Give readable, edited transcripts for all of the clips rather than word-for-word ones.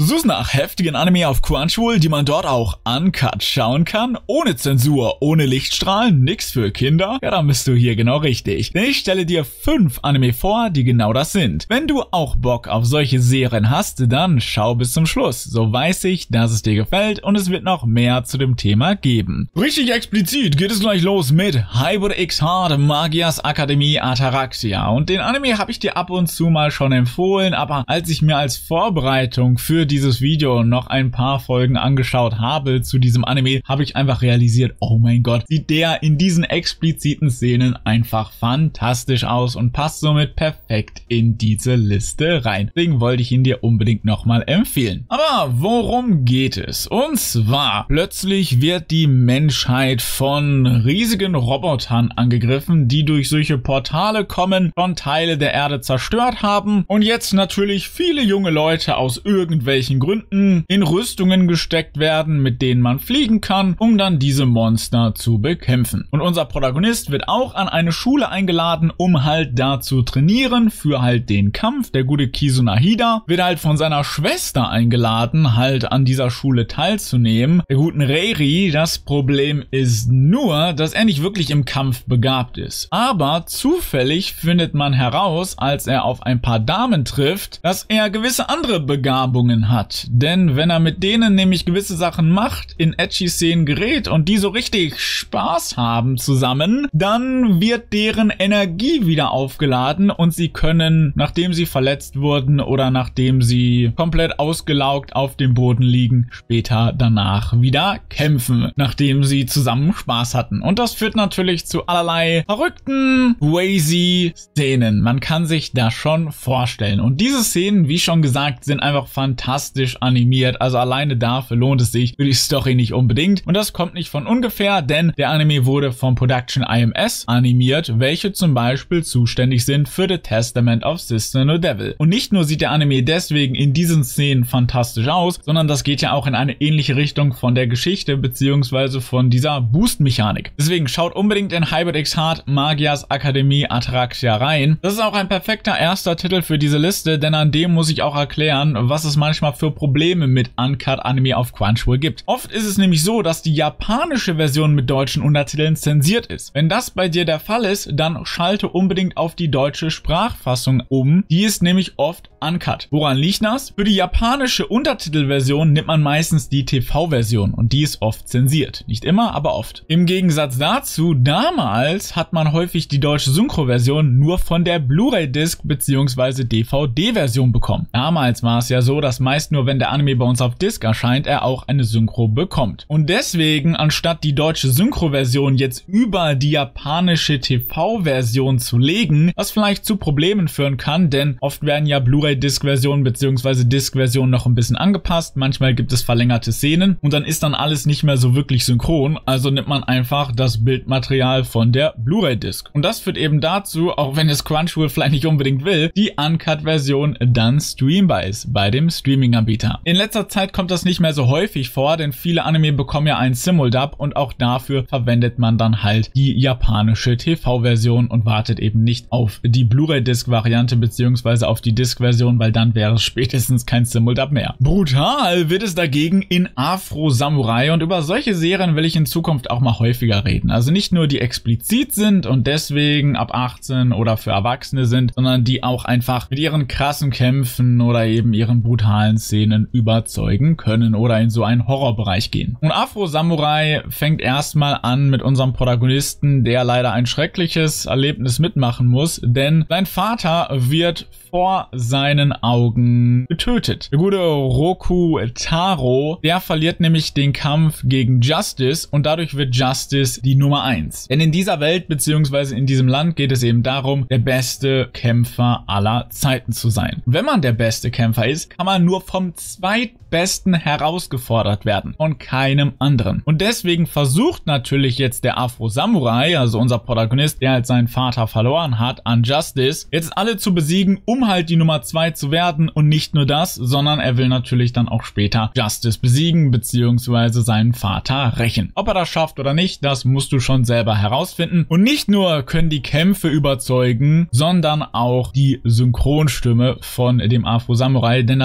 Du suchst nach heftigen Anime auf Crunchyroll, die man dort auch uncut schauen kann? Ohne Zensur, ohne Lichtstrahlen, nix für Kinder? Ja, dann bist du hier genau richtig. Denn ich stelle dir 5 Anime vor, die genau das sind. Wenn du auch Bock auf solche Serien hast, dann schau bis zum Schluss. So weiß ich, dass es dir gefällt und es wird noch mehr zu dem Thema geben. Richtig explizit geht es gleich los mit Hyper X Hard Magias Akademie Ataraxia. Und den Anime habe ich dir ab und zu mal schon empfohlen, aber als ich mir als Vorbereitung für dieses Video noch ein paar Folgen angeschaut habe zu diesem Anime, habe ich einfach realisiert, oh mein Gott, sieht der in diesen expliziten Szenen einfach fantastisch aus und passt somit perfekt in diese Liste rein. Deswegen wollte ich ihn dir unbedingt nochmal empfehlen. Aber worum geht es? Und zwar, plötzlich wird die Menschheit von riesigen Robotern angegriffen, die durch solche Portale kommen, schon Teile der Erde zerstört haben und jetzt natürlich viele junge Leute aus irgendwelchen Gründen in Rüstungen gesteckt werden, mit denen man fliegen kann, um dann diese Monster zu bekämpfen. Und unser Protagonist wird auch an eine Schule eingeladen, um halt da zu trainieren für halt den Kampf. Der gute Kizunahida wird halt von seiner Schwester eingeladen, halt an dieser Schule teilzunehmen. Der guten Reiri, das Problem ist nur, dass er nicht wirklich im Kampf begabt ist. Aber zufällig findet man heraus, als er auf ein paar Damen trifft, dass er gewisse andere Begabungen hat. Denn wenn er mit denen nämlich gewisse Sachen macht, in Ecchi-Szenen gerät und die so richtig Spaß haben zusammen, dann wird deren Energie wieder aufgeladen und sie können, nachdem sie verletzt wurden oder nachdem sie komplett ausgelaugt auf dem Boden liegen, später danach wieder kämpfen, nachdem sie zusammen Spaß hatten. Und das führt natürlich zu allerlei verrückten, crazy Szenen. Man kann sich das schon vorstellen. Und diese Szenen, wie schon gesagt, sind einfach fantastisch animiert. Also alleine dafür lohnt es sich für die Story nicht unbedingt. Und das kommt nicht von ungefähr, denn der Anime wurde vom Production IMS animiert, welche zum Beispiel zuständig sind für The Testament of Sister No Devil. Und nicht nur sieht der Anime deswegen in diesen Szenen fantastisch aus, sondern das geht ja auch in eine ähnliche Richtung von der Geschichte beziehungsweise von dieser Boost-Mechanik. Deswegen schaut unbedingt in Hyper X Hard Magias Akademie Ataraxia rein. Das ist auch ein perfekter erster Titel für diese Liste, denn an dem muss ich auch erklären, was es manchmal für Probleme mit Uncut-Anime auf Crunchyroll gibt. Oft ist es nämlich so, dass die japanische Version mit deutschen Untertiteln zensiert ist. Wenn das bei dir der Fall ist, dann schalte unbedingt auf die deutsche Sprachfassung um. Die ist nämlich oft uncut. Woran liegt das? Für die japanische Untertitelversion nimmt man meistens die TV-Version und die ist oft zensiert. Nicht immer, aber oft. Im Gegensatz dazu, damals hat man häufig die deutsche Synchro-Version nur von der Blu-ray-Disc bzw. DVD-Version bekommen. Damals war es ja so, dass meist nur, wenn der Anime bei uns auf Disc erscheint, er auch eine Synchro bekommt. Und deswegen, anstatt die deutsche Synchro-Version jetzt über die japanische TV-Version zu legen, was vielleicht zu Problemen führen kann, denn oft werden ja Blu-ray-Disc-Versionen bzw. Disc-Versionen noch ein bisschen angepasst. Manchmal gibt es verlängerte Szenen und dann ist dann alles nicht mehr so wirklich synchron, also nimmt man einfach das Bildmaterial von der Blu-ray-Disc. Und das führt eben dazu, auch wenn es Crunchyroll vielleicht nicht unbedingt will, die Uncut-Version dann streambar ist bei dem Streaming-Anbieter. In letzter Zeit kommt das nicht mehr so häufig vor, denn viele Anime bekommen ja einen Simuldub und auch dafür verwendet man dann halt die japanische TV-Version und wartet eben nicht auf die Blu-ray-Disc-Variante bzw. auf die Disc-Version, weil dann wäre es spätestens kein Simuldub mehr. Brutal wird es dagegen in Afro Samurai und über solche Serien will ich in Zukunft auch mal häufiger reden. Also nicht nur die explizit sind und deswegen ab 18 oder für Erwachsene sind, sondern die auch einfach mit ihren krassen Kämpfen oder eben ihren brutalen Szenen überzeugen können oder in so einen Horrorbereich gehen. Und Afro Samurai fängt erstmal an mit unserem Protagonisten, der leider ein schreckliches Erlebnis mitmachen muss, denn sein Vater wird vor seinen Augen getötet. Der gute Roku Taro, der verliert nämlich den Kampf gegen Justice und dadurch wird Justice die Nummer 1. Denn in dieser Welt bzw. in diesem Land geht es eben darum, der beste Kämpfer aller Zeiten zu sein. Wenn man der beste Kämpfer ist, kann man nur vom zweitbesten herausgefordert werden, von keinem anderen. Und deswegen versucht natürlich jetzt der Afro Samurai, also unser Protagonist, der halt seinen Vater verloren hat, an Justice, jetzt alle zu besiegen, um halt die Nummer 2 zu werden. Und nicht nur das, sondern er will natürlich dann auch später Justice besiegen bzw. seinen Vater rächen. Ob er das schafft oder nicht, das musst du schon selber herausfinden. Und nicht nur können die Kämpfe überzeugen, sondern auch die Synchronstimme von dem Afro Samurai, denn das Ganze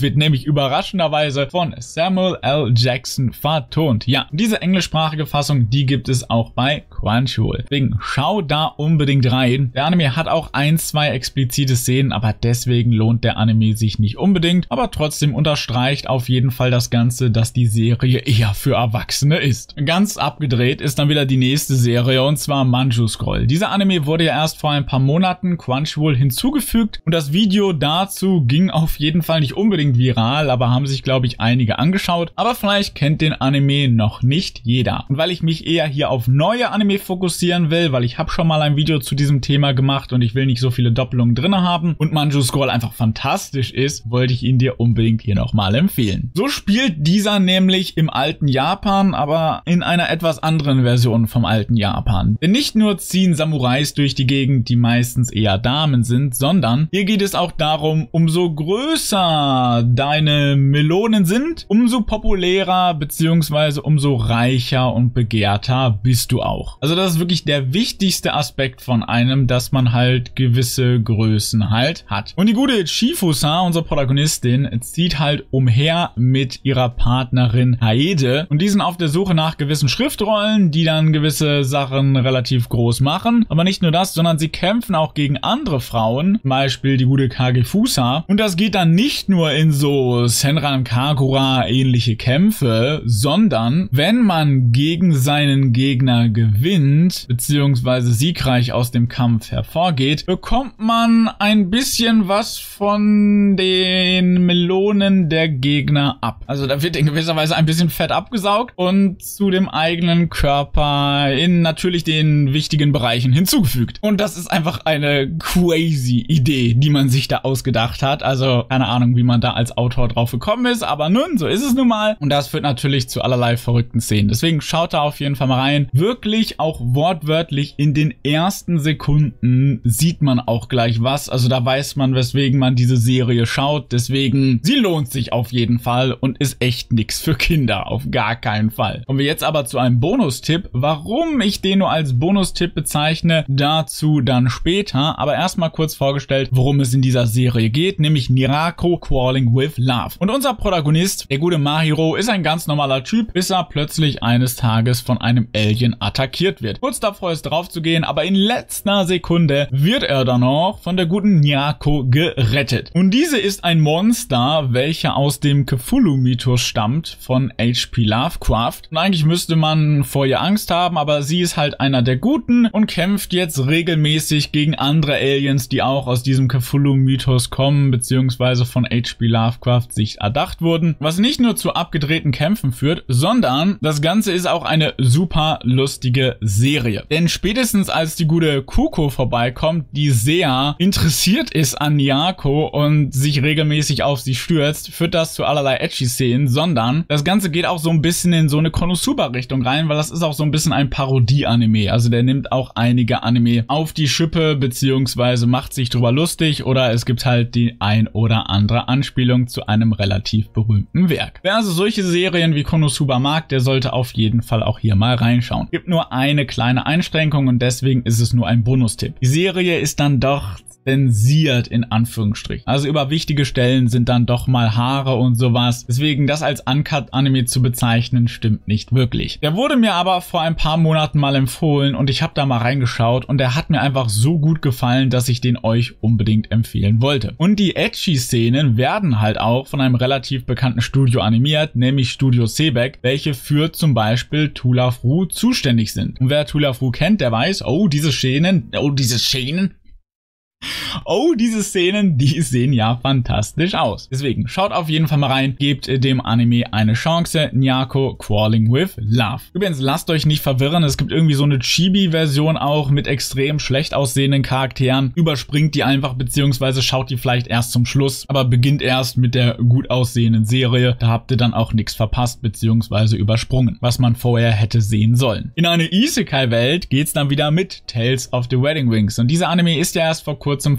wird nämlich überraschenderweise von Samuel L. Jackson vertont. Ja, diese englischsprachige Fassung, die gibt es auch bei Crunchyroll. Deswegen schau da unbedingt rein. Der Anime hat auch 1-2 explizite Szenen, aber deswegen lohnt der Anime sich nicht unbedingt. Aber trotzdem unterstreicht auf jeden Fall das Ganze, dass die Serie eher für Erwachsene ist. Ganz abgedreht ist dann wieder die nächste Serie, und zwar Manju Scroll. Dieser Anime wurde ja erst vor ein paar Monaten Crunchyroll hinzugefügt und das Video dazu ging auf jeden Fall nicht unbedingt viral, aber haben sich, glaube ich, einige angeschaut. Aber vielleicht kennt den Anime noch nicht jeder. Und weil ich mich eher hier auf neue Anime fokussieren will, weil ich habe schon mal ein Video zu diesem Thema gemacht und ich will nicht so viele Doppelungen drin haben und Manju Scroll einfach fantastisch ist, wollte ich ihn dir unbedingt hier nochmal empfehlen. So spielt dieser nämlich im alten Japan, aber in einer etwas anderen Version vom alten Japan. Denn nicht nur ziehen Samurais durch die Gegend, die meistens eher Damen sind, sondern hier geht es auch darum, umso größer deine Melonen sind, umso populärer bzw. umso reicher und begehrter bist du auch. Also das ist wirklich der wichtigste Aspekt von einem, dass man halt gewisse Größen halt hat. Und die gute Chifusa, unsere Protagonistin, zieht halt umher mit ihrer Partnerin Haede und die sind auf der Suche nach gewissen Schriftrollen, die dann gewisse Sachen relativ groß machen. Aber nicht nur das, sondern sie kämpfen auch gegen andere Frauen, zum Beispiel die gute Kagefusa. Und das geht dann nicht nur in so Senran Kagura ähnliche Kämpfe, sondern wenn man gegen seinen Gegner gewinnt, beziehungsweise siegreich aus dem Kampf hervorgeht, bekommt man ein bisschen was von den Melonen der Gegner ab. Also da wird in gewisser Weise ein bisschen Fett abgesaugt und zu dem eigenen Körper in natürlich den wichtigen Bereichen hinzugefügt. Und das ist einfach eine crazy Idee, die man sich da ausgedacht hat. Also keine Ahnung, wie man da als Autor drauf gekommen ist, aber nun, so ist es nun mal. Und das führt natürlich zu allerlei verrückten Szenen. Deswegen schaut da auf jeden Fall mal rein. Wirklich auch wortwörtlich in den ersten Sekunden sieht man auch gleich was. Also da weiß man, weswegen man diese Serie schaut. Deswegen, sie lohnt sich auf jeden Fall und ist echt nix für Kinder. Auf gar keinen Fall. Kommen wir jetzt aber zu einem Bonustipp. Warum ich den nur als Bonustipp bezeichne, dazu dann später. Aber erstmal kurz vorgestellt, worum es in dieser Serie geht, nämlich Nirako Crawling with Love. Und unser Protagonist, der gute Mahiro, ist ein ganz normaler Typ, bis er plötzlich eines Tages von einem Alien attackiert wird. Kurz davor ist drauf zu gehen, aber in letzter Sekunde wird er dann noch von der guten Nirako gerettet. Und diese ist ein Monster, welcher aus dem Cthulhu-Mythos stammt von H.P. Lovecraft. Und eigentlich müsste man vor ihr Angst haben, aber sie ist halt einer der Guten und kämpft jetzt regelmäßig gegen andere Aliens, die auch aus diesem Cthulhu-Mythos kommen, beziehungsweise von H.P. Lovecraft sich erdacht wurden. Was nicht nur zu abgedrehten Kämpfen führt, sondern das Ganze ist auch eine super lustige Serie. Denn spätestens als die gute Kuko vorbeikommt, die sehr interessiert ist an Nirako und sich regelmäßig auf sie stürzt, führt das zu allerlei edgy Szenen, sondern das Ganze geht auch so ein bisschen in so eine Konosuba-Richtung rein, weil das ist auch so ein bisschen ein Parodie-Anime. Also der nimmt auch einige Anime auf die Schippe, beziehungsweise macht sich drüber lustig oder es gibt halt die ein oder andere Anspielung zu einem relativ berühmten Werk. Wer also solche Serien wie Konosuba mag, der sollte auf jeden Fall auch hier mal reinschauen. Gibt nur eine kleine Einschränkung und deswegen ist es nur ein Bonustipp. Die Serie ist dann doch zensiert in Anführungsstrichen. Also über wichtige Stellen sind dann doch mal Haare und sowas. Deswegen das als Uncut-Anime zu bezeichnen, stimmt nicht wirklich. Der wurde mir aber vor ein paar Monaten mal empfohlen und ich habe da mal reingeschaut und der hat mir einfach so gut gefallen, dass ich den euch unbedingt empfehlen wollte. Und die Edgy-Szenen werden halt auch von einem relativ bekannten Studio animiert, nämlich Studio Sebeck, welche für zum Beispiel To Love Ru zuständig sind. Und wer To Love Ru kennt, der weiß, diese Szenen, diese Szenen, die sehen ja fantastisch aus. Deswegen schaut auf jeden Fall mal rein, gebt dem Anime eine Chance. Nirako Crawling with Love. Übrigens, lasst euch nicht verwirren, es gibt irgendwie so eine Chibi-Version auch mit extrem schlecht aussehenden Charakteren. Überspringt die einfach, beziehungsweise schaut die vielleicht erst zum Schluss, aber beginnt erst mit der gut aussehenden Serie. Da habt ihr dann auch nichts verpasst, beziehungsweise übersprungen, was man vorher hätte sehen sollen. In eine Isekai-Welt geht's dann wieder mit Tales of the Wedding Wings. Und dieser Anime ist ja erst vor kurzem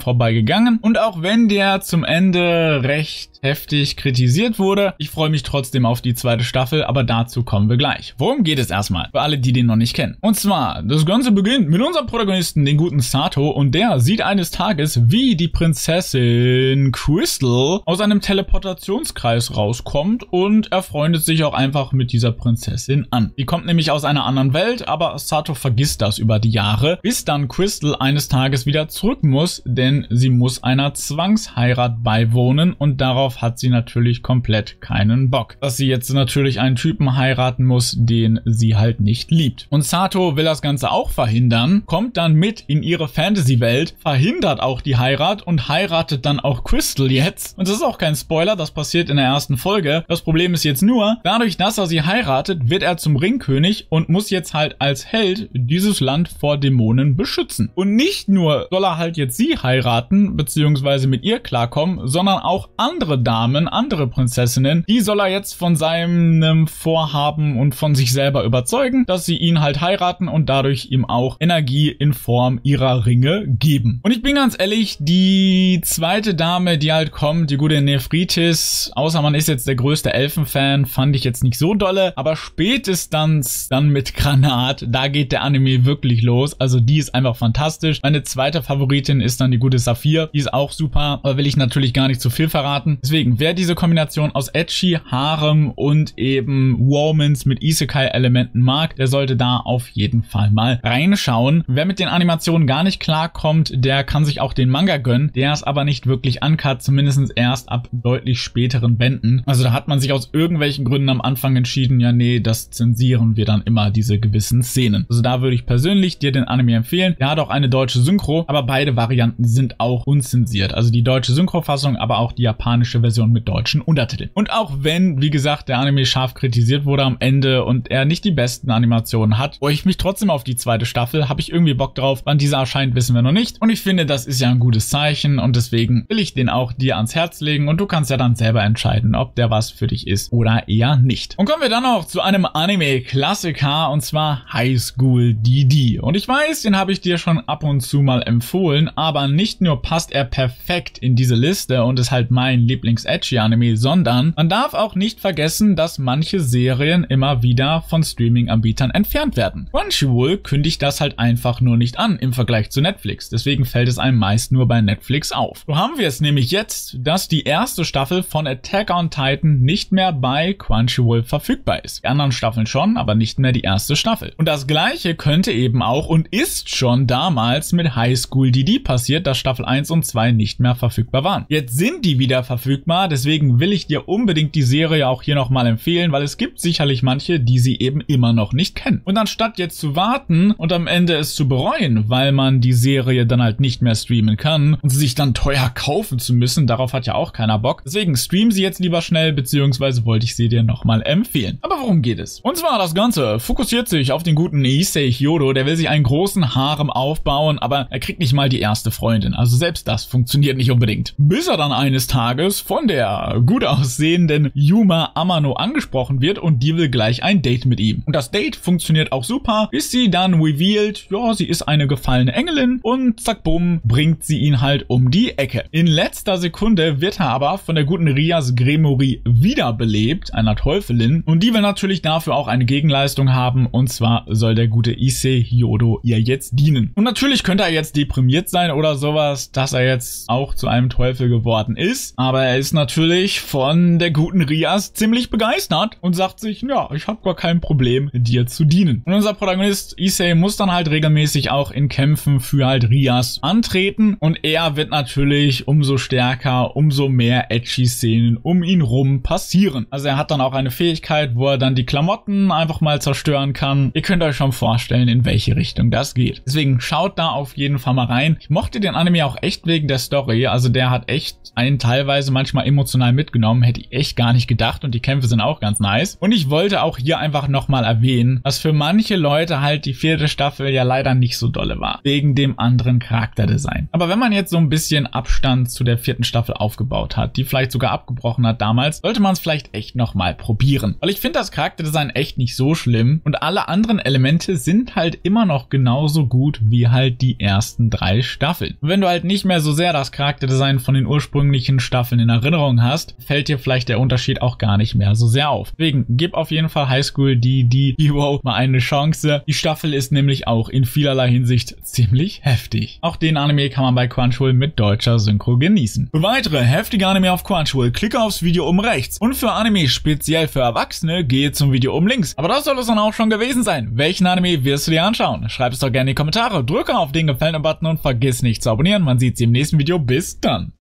vorbeigegangen. Und auch wenn der zum Ende recht heftig kritisiert wurde, ich freue mich trotzdem auf die zweite Staffel, aber dazu kommen wir gleich. Worum geht es erstmal? Für alle, die den noch nicht kennen. Und zwar, das Ganze beginnt mit unserem Protagonisten, den guten Sato, und der sieht eines Tages, wie die Prinzessin Crystal aus einem Teleportationskreis rauskommt und er freundet sich auch einfach mit dieser Prinzessin an. Die kommt nämlich aus einer anderen Welt, aber Sato vergisst das über die Jahre, bis dann Crystal eines Tages wieder zurück muss, denn sie muss einer Zwangsheirat beiwohnen und darauf hat sie natürlich komplett keinen Bock. Dass sie jetzt natürlich einen Typen heiraten muss, den sie halt nicht liebt. Und Sato will das Ganze auch verhindern, kommt dann mit in ihre Fantasy-Welt, verhindert auch die Heirat und heiratet dann auch Crystal jetzt. Und das ist auch kein Spoiler, das passiert in der ersten Folge. Das Problem ist jetzt nur, dadurch, dass er sie heiratet, wird er zum Ringkönig und muss jetzt halt als Held dieses Land vor Dämonen beschützen. Und nicht nur soll er halt jetzt sie heiraten, beziehungsweise mit ihr klarkommen, sondern auch andere Damen, andere Prinzessinnen, die soll er jetzt von seinem Vorhaben und von sich selber überzeugen, dass sie ihn halt heiraten und dadurch ihm auch Energie in Form ihrer Ringe geben. Und ich bin ganz ehrlich, die zweite Dame, die halt kommt, die gute Nephritis, außer man ist jetzt der größte Elfenfan, fand ich jetzt nicht so dolle, aber spätestens dann mit Granat, da geht der Anime wirklich los, also die ist einfach fantastisch. Meine zweite Favoritin ist dann die gute Saphir, die ist auch super, aber will ich natürlich gar nicht zu viel verraten. Deswegen, wer diese Kombination aus Ecchi, Harem und eben Womans mit Isekai-Elementen mag, der sollte da auf jeden Fall mal reinschauen. Wer mit den Animationen gar nicht klarkommt, der kann sich auch den Manga gönnen. Der ist aber nicht wirklich uncut, zumindest erst ab deutlich späteren Bänden. Also da hat man sich aus irgendwelchen Gründen am Anfang entschieden, ja nee, das zensieren wir dann immer, diese gewissen Szenen. Also da würde ich persönlich dir den Anime empfehlen. Der hat auch eine deutsche Synchro, aber beide Varianten sind auch unzensiert. Also die deutsche Synchrofassung, aber auch die japanische Version mit deutschen Untertiteln. Und auch wenn, wie gesagt, der Anime scharf kritisiert wurde am Ende und er nicht die besten Animationen hat, freue ich mich trotzdem auf die zweite Staffel. Habe ich irgendwie Bock drauf. Wann diese erscheint, wissen wir noch nicht. Und ich finde, das ist ja ein gutes Zeichen und deswegen will ich den auch dir ans Herz legen und du kannst ja dann selber entscheiden, ob der was für dich ist oder eher nicht. Und kommen wir dann noch zu einem Anime-Klassiker und zwar High School DD. Und ich weiß, den habe ich dir schon ab und zu mal empfohlen, aber nicht nur passt er perfekt in diese Liste und ist halt mein Lieblings-Ecchi-Anime, sondern man darf auch nicht vergessen, dass manche Serien immer wieder von Streaming-Anbietern entfernt werden. Crunchyroll kündigt das halt einfach nur nicht an im Vergleich zu Netflix, deswegen fällt es einem meist nur bei Netflix auf. So haben wir es nämlich jetzt, dass die erste Staffel von Attack on Titan nicht mehr bei Crunchyroll verfügbar ist. Die anderen Staffeln schon, aber nicht mehr die erste Staffel. Und das gleiche könnte eben auch und ist schon damals mit High School DD passiert, dass Staffel 1 und 2 nicht mehr verfügbar waren. Jetzt sind die wieder verfügbar, deswegen will ich dir unbedingt die Serie auch hier nochmal empfehlen, weil es gibt sicherlich manche, die sie eben immer noch nicht kennen. Und anstatt jetzt zu warten und am Ende es zu bereuen, weil man die Serie dann halt nicht mehr streamen kann und sie sich dann teuer kaufen zu müssen, darauf hat ja auch keiner Bock. Deswegen stream sie jetzt lieber schnell, beziehungsweise wollte ich sie dir nochmal empfehlen. Aber worum geht es? Und zwar das Ganze fokussiert sich auf den guten Issei Hyodo, der will sich einen großen Harem aufbauen, aber er kriegt nicht mal die erste Freundin. Also selbst das funktioniert nicht unbedingt. Bis er dann eines Tages von der gut aussehenden Yuma Amano angesprochen wird und die will gleich ein Date mit ihm. Und das Date funktioniert auch super, bis sie dann revealed, ja, sie ist eine gefallene Engelin und zack, bumm, bringt sie ihn halt um die Ecke. In letzter Sekunde wird er aber von der guten Rias Gremory wiederbelebt, einer Teufelin, und die will natürlich dafür auch eine Gegenleistung haben, und zwar soll der gute Issei Hyodo ihr jetzt dienen. Und natürlich könnte er jetzt deprimiert sein oder sowas, dass er jetzt auch zu einem Teufel geworden ist, aber er ist natürlich von der guten Rias ziemlich begeistert und sagt sich, ja, ich habe gar kein Problem, dir zu dienen. Und unser Protagonist Issei muss dann halt regelmäßig auch in Kämpfen für halt Rias antreten und er wird natürlich umso stärker, umso mehr Ecchi-Szenen um ihn rum passieren. Also er hat dann auch eine Fähigkeit, wo er dann die Klamotten einfach mal zerstören kann. Ihr könnt euch schon vorstellen, in welche Richtung das geht. Deswegen schaut da auf jeden Fall mal rein. Ich mochte den Anime auch echt wegen der Story. Also der hat echt einen teilweise manchmal emotional mitgenommen. Hätte ich echt gar nicht gedacht und die Kämpfe sind auch ganz nice. Und ich wollte auch hier einfach nochmal erwähnen, dass für manche Leute halt die 4. Staffel ja leider nicht so dolle war. Wegen dem anderen Charakterdesign. Aber wenn man jetzt so ein bisschen Abstand zu der 4. Staffel aufgebaut hat, die vielleicht sogar abgebrochen hat damals, sollte man es vielleicht echt nochmal probieren. Weil ich finde das Charakterdesign echt nicht so schlimm und alle anderen Elemente sind halt immer noch genauso gut wie halt die ersten 3 Staffeln. Und wenn du halt nicht mehr so sehr das Charakterdesign von den ursprünglichen Staffeln in Erinnerung hast, fällt dir vielleicht der Unterschied auch gar nicht mehr so sehr auf. Deswegen gib auf jeden Fall High School DxD mal eine Chance. Die Staffel ist nämlich auch in vielerlei Hinsicht ziemlich heftig. Auch den Anime kann man bei Crunchyroll mit deutscher Synchro genießen. Für weitere heftige Anime auf Crunchyroll klicke aufs Video oben rechts. Und für Anime speziell für Erwachsene gehe zum Video oben links. Aber das soll es dann auch schon gewesen sein. Welchen Anime wirst du dir anschauen? Schreib es doch gerne in die Kommentare, drücke auf den gefallenen Button und vergiss nicht zu abonnieren. Man sieht sie im nächsten Video. Bis dann.